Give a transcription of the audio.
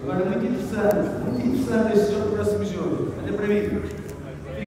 Agora, muito interessante este próximo jogo. Olha para mim.